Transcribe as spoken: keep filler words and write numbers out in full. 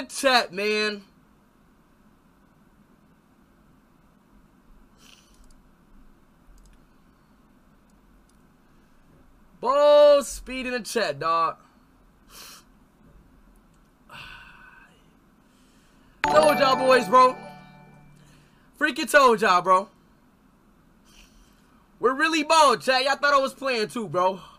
the chat, man. Bald speed in the chat, dog. Told y'all boys, bro. Freaking told y'all, bro. We're really bald, chat. Y'all thought I was playing too, bro.